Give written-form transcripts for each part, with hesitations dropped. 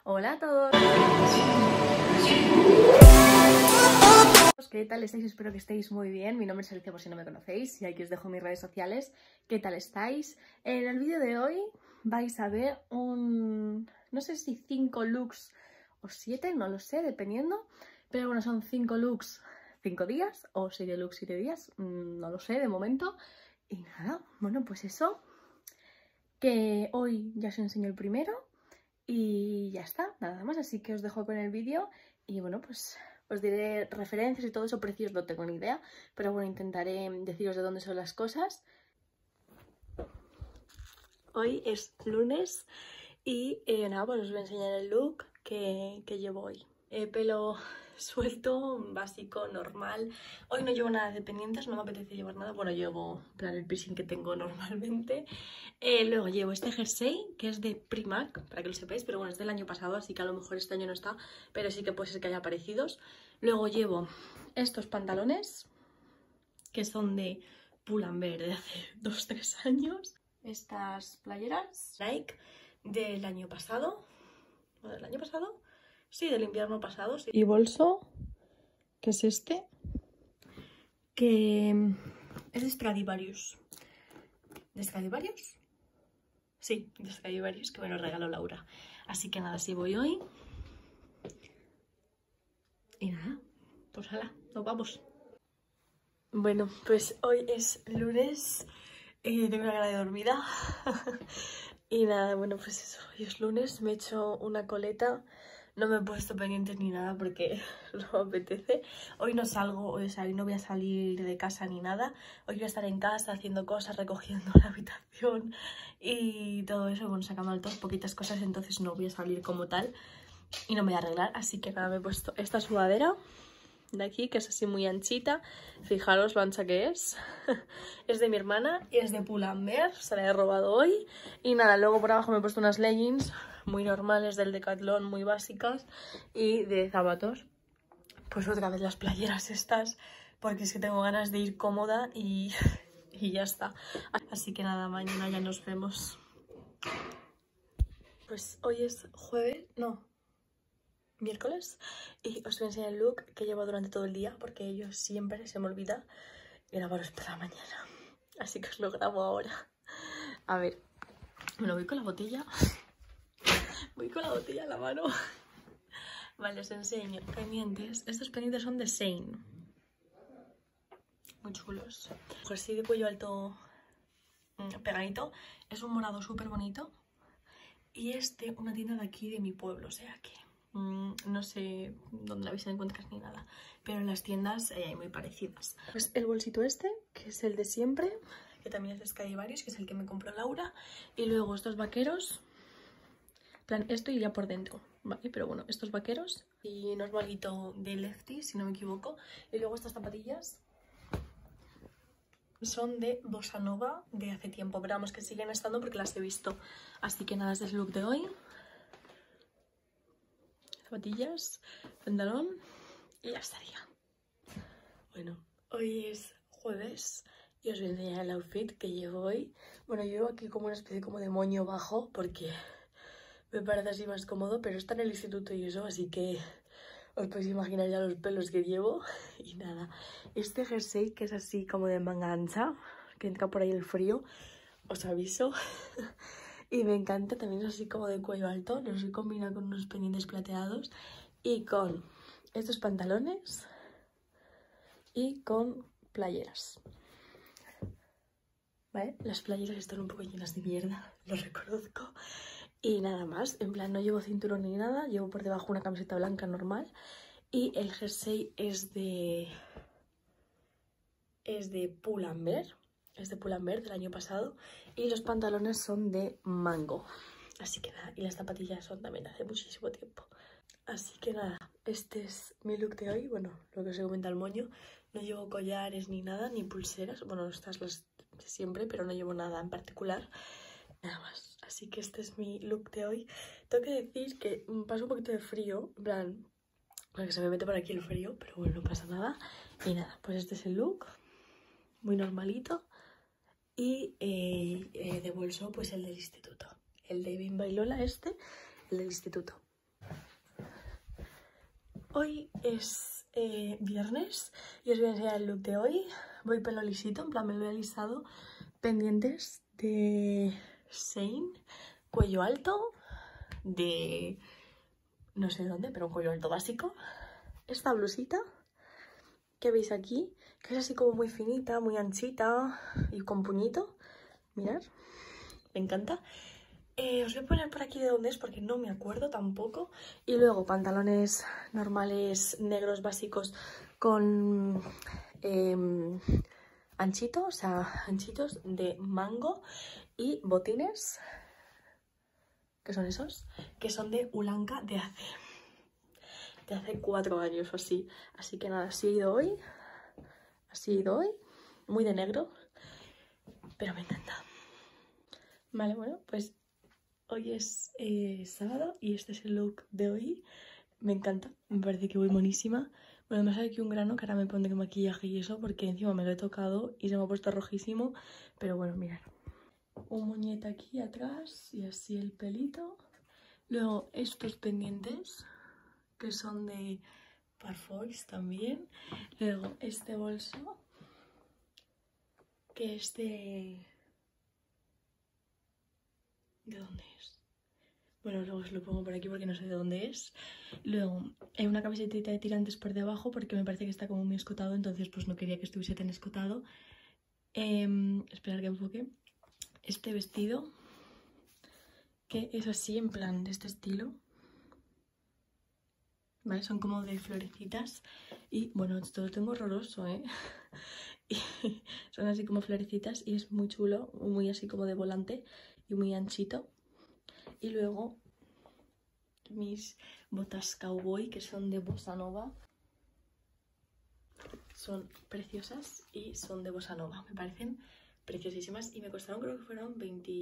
Hola a todos. ¿Qué tal estáis? Espero que estéis muy bien. Mi nombre es Alicia por si no me conocéis y aquí os dejo mis redes sociales. ¿Qué tal estáis? En el vídeo de hoy vais a ver no sé si 5 looks o 7, no lo sé, dependiendo. Pero bueno, son 5 looks 5 días o 7 looks 7 días, no lo sé de momento. Y nada, bueno, pues eso, que hoy ya os enseño el primero y ya está, nada más. Así que os dejo con el vídeo y bueno, pues os diré referencias y todo eso, precios no tengo ni idea, pero bueno, intentaré deciros de dónde son las cosas. Hoy es lunes y nada, pues os voy a enseñar el look que llevo hoy. Pelo suelto, básico, normal. Hoy no llevo nada de pendientes, no me apetece llevar nada. Bueno, llevo en plan el piercing que tengo normalmente. Luego llevo este jersey, que es de Primark, para que lo sepáis, pero bueno, es del año pasado, así que a lo mejor este año no está, pero sí que puede ser que haya aparecidos. Luego llevo estos pantalones, que son de Pull&Bear de hace 2-3 años. Estas playeras Nike del año pasado. ¿O del año pasado? Sí, del invierno pasado. Sí. Y bolso, que es este, que es de Stradivarius. ¿De Stradivarius? Sí, de Stradivarius, que me lo regaló Laura. Así que nada, así voy hoy. Y nada, pues hala, nos vamos. Bueno, pues hoy es lunes. Tengo una cara de dormida. Y nada, bueno, pues eso, hoy es lunes. Me he hecho una coleta. No me he puesto pendientes ni nada porque no me apetece. Hoy no salgo, o sea, hoy no voy a salir de casa ni nada. Hoy voy a estar en casa haciendo cosas, recogiendo la habitación y todo eso. Bueno, sacando todas poquitas cosas, entonces no voy a salir como tal y no me voy a arreglar. Así que nada, me he puesto esta sudadera de aquí, que es así muy anchita. Fijaros lo ancha que es. Es de mi hermana y es de Pull&Bear, se la he robado hoy. Y nada, luego por abajo me he puesto unas leggings muy normales del Decathlon, muy básicas, y de zapatos. Pues otra vez las playeras estas, porque es que tengo ganas de ir cómoda y ya está. Así que nada, mañana ya nos vemos. Pues hoy es jueves, no, miércoles, y os voy a enseñar el look que llevo durante todo el día porque yo siempre se me olvida grabaros por la mañana, así que os lo grabo ahora. A ver, bueno, voy con la botella en la mano. Vale, os enseño pendientes. Estos pendientes son de Shein, muy chulos. Jersey de cuello alto pegadito, es un morado súper bonito y una tienda de aquí de mi pueblo, o sea que no sé dónde la vais a encontrar ni nada, pero en las tiendas hay muy parecidas. Pues el bolsito este, que es el de siempre, que también es de Stradivarius, que es el que me compró Laura. Y luego estos vaqueros, en plan, esto iría por dentro, ¿vale? Pero bueno, estos vaqueros y normalito de Lefty, si no me equivoco. Y luego estas zapatillas son de Bossa Nova de hace tiempo, pero vamos, que siguen estando porque las he visto. Así que nada, este es el look de hoy. Zapatillas, pantalón y ya estaría. Bueno, hoy es jueves y os voy a enseñar el outfit que llevo hoy. Bueno, llevo aquí como una especie como de moño bajo porque me parece así más cómodo, pero está en el instituto y eso, así que os podéis imaginar ya los pelos que llevo. Y nada, este jersey que es así como de manga ancha, que entra por ahí el frío, os aviso. Y me encanta, también es así como de cuello alto, los he combinado con unos pendientes plateados y con estos pantalones y con playeras. ¿Vale? Las playeras están un poco llenas de mierda, lo reconozco. Y nada más, en plan no llevo cinturón ni nada, llevo por debajo una camiseta blanca normal. Y el jersey es de Pull&Bear. Es de Pull&Bear del año pasado. Y los pantalones son de Mango. Así que nada, y las zapatillas son también de hace muchísimo tiempo. Así que nada, este es mi look de hoy. Bueno, lo que os he comentado, el moño. No llevo collares ni nada, ni pulseras. Bueno, estas las de siempre, pero no llevo nada en particular. Nada más. Así que este es mi look de hoy. Tengo que decir que pasa un poquito de frío, en plan, porque se me mete por aquí el frío, pero bueno, no pasa nada. Y nada, pues este es el look, muy normalito. Y de bolso, pues el del instituto. El de Bimba y Lola, el del instituto. Hoy es viernes y os voy a enseñar el look de hoy. Voy pelo lisito, en plan me lo he alisado. Pendientes de Shein, cuello alto, de no sé dónde, pero un cuello alto básico. Esta blusita que veis aquí, que es así como muy finita, muy anchita y con puñito. Mirad, me encanta. Os voy a poner por aquí de dónde es porque no me acuerdo tampoco. Y luego pantalones normales negros básicos con anchitos, o sea, anchitos de mango y botines, que son esos, que son de Ulanka de hace 4 años o así. Así que nada, así he ido hoy, muy de negro, pero me encanta. Vale, bueno, pues hoy es sábado y este es el look de hoy. Me encanta, me parece que voy monísima. Bueno, me sale aquí un grano que ahora me pondré maquillaje y eso porque encima me lo he tocado y se me ha puesto rojísimo. Pero bueno, mirad. Un moñete aquí atrás y así el pelito. Luego estos pendientes que son de Parfois también. Luego este bolso que es de... ¿De dónde es? Bueno, luego os lo pongo por aquí porque no sé de dónde es. Luego hay una camiseta de tirantes por debajo porque me parece que está como muy escotado, entonces pues no quería que estuviese tan escotado. Esperar que enfoque. Este vestido que es así en plan de este estilo. ¿Vale? Son como de florecitas y bueno, esto lo tengo horroroso, ¿eh? Y son así como florecitas y es muy chulo, muy así como de volante y muy anchito. Y luego mis botas cowboy que son de bossa nova. Son preciosas y son de bossa nova, me parecen preciosísimas y me costaron, creo que fueron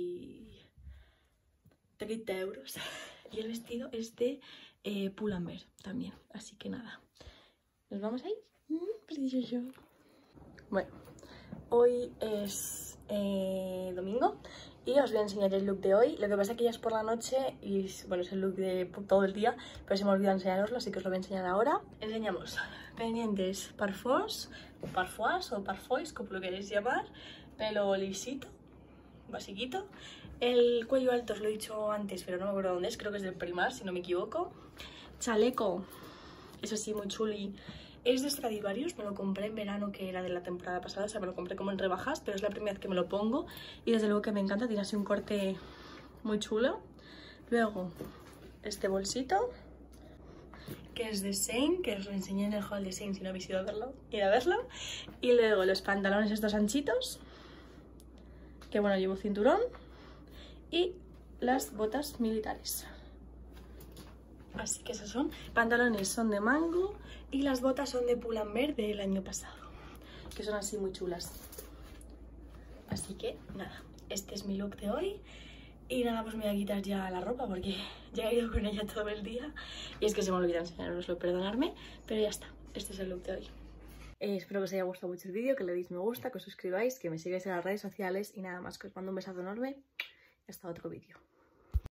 30 euros. Y el vestido es de Pull&Bear también, así que nada, ¿nos vamos a ir? Precioso. Bueno, hoy es domingo y os voy a enseñar el look de hoy. Lo que pasa es que ya es por la noche y bueno, es el look de todo el día, pero se me ha olvidado enseñaroslo, así que os lo voy a enseñar ahora. Enseñamos pendientes Parfois o Parfois, como lo queréis llamar, pelo lisito, basiquito. El cuello alto os lo he dicho antes, pero no me acuerdo dónde es, creo que es del Primark, si no me equivoco. Chaleco, eso sí, muy chuli. Es de Stradivarius, me lo compré en verano, que era de la temporada pasada, o sea, me lo compré como en rebajas, pero es la primera vez que me lo pongo y desde luego que me encanta, tiene así un corte muy chulo. Luego, este bolsito, que es de Shein, que os lo enseñé en el haul de Shein si no habéis ido a verlo, id a verlo. Y luego los pantalones estos anchitos, que bueno, llevo cinturón, y las botas militares. Así que esos son, pantalones son de mango y las botas son de Pull&Bear del año pasado, que son así muy chulas. Así que nada, este es mi look de hoy. Y nada, pues me voy a quitar ya la ropa porque ya he ido con ella todo el día. Y es que se me olvida enseñaroslo, perdonadme, pero ya está, este es el look de hoy. Espero que os haya gustado mucho el vídeo, que le deis me gusta, que os suscribáis, que me sigáis en las redes sociales y nada más, que os mando un besazo enorme y hasta otro vídeo.